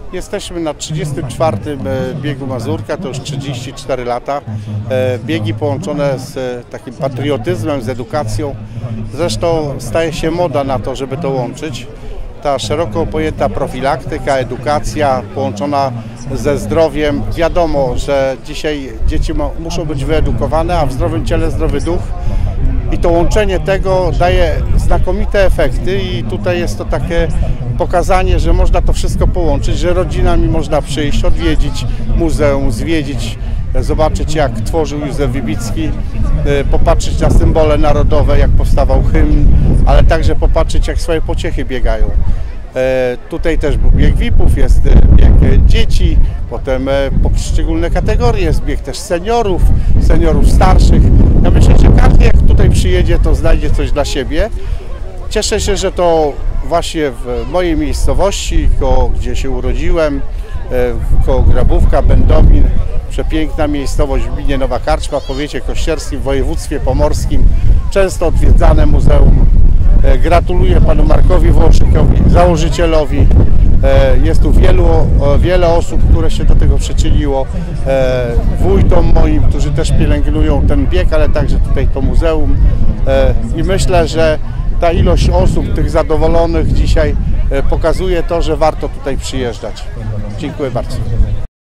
Jesteśmy na 34. biegu Mazurka, to już 34 lata. Biegi połączone z takim patriotyzmem, z edukacją. Zresztą staje się moda na to, żeby to łączyć. Ta szeroko pojęta profilaktyka, edukacja połączona ze zdrowiem. Wiadomo, że dzisiaj dzieci muszą być wyedukowane, a w zdrowym ciele zdrowy duch. I to łączenie tego daje znakomite efekty i tutaj jest to takie pokazanie, że można to wszystko połączyć, że rodzinami można przyjść, odwiedzić muzeum, zwiedzić, zobaczyć jak tworzył Józef Wybicki, popatrzeć na symbole narodowe, jak powstawał hymn, ale także popatrzeć jak swoje pociechy biegają. Tutaj też był bieg VIP-ów, jest bieg dzieci, potem poszczególne kategorie, jest bieg też seniorów starszych. Ja myślę, że każdy jak tutaj przyjedzie, to znajdzie coś dla siebie. Cieszę się, że to właśnie w mojej miejscowości, gdzie się urodziłem, koło Grabówka, Będomin, przepiękna miejscowość w gminie Nowa Karczma, w powiecie kościerskim, w województwie pomorskim, często odwiedzane muzeum. Gratuluję panu Markowi Wołoszykowi, założycielowi. Jest tu wiele osób, które się do tego przyczyniło. Wójtom moim, którzy też pielęgnują ten bieg, ale także tutaj to muzeum. I myślę, że ta ilość osób, tych zadowolonych dzisiaj pokazuje to, że warto tutaj przyjeżdżać. Dziękuję bardzo.